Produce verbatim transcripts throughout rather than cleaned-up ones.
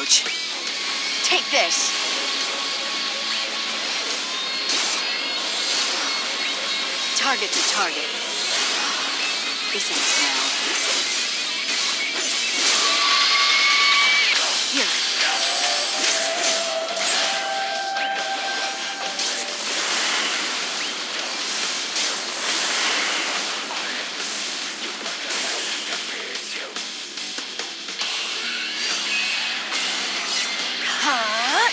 approach. Take this! Target's a target. This ends now. Here. Huh?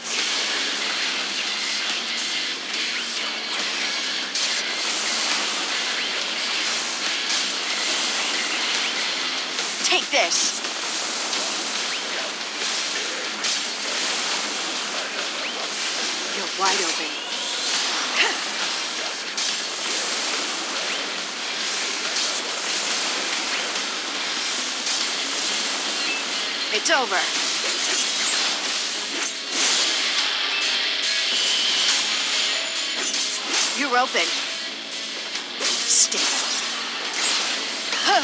Take this. You're wide open. It's over. You're open. Stick. Huh?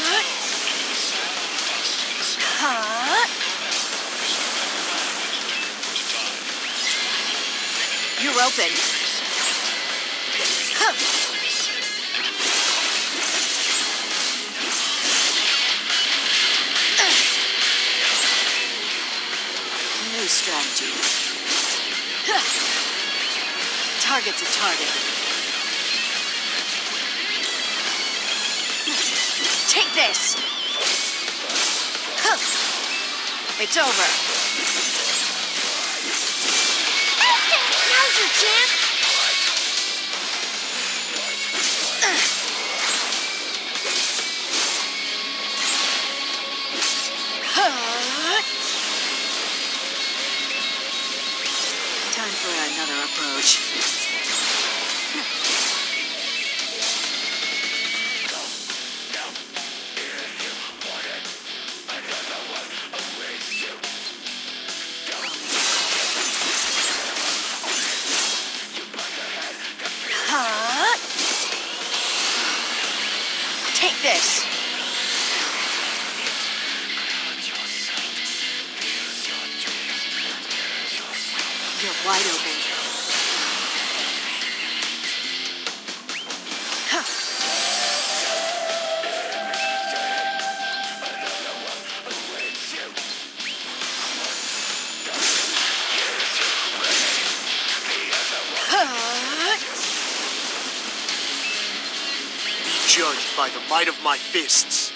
Huh? You're open. Huh. New strategy. Huh. Target's a target. Take this! Huh. It's over. Now's your chance! Huh. Time for another approach. Huh? Take this. You're wide open. Huh. Huh. Be judged by the might of my fists.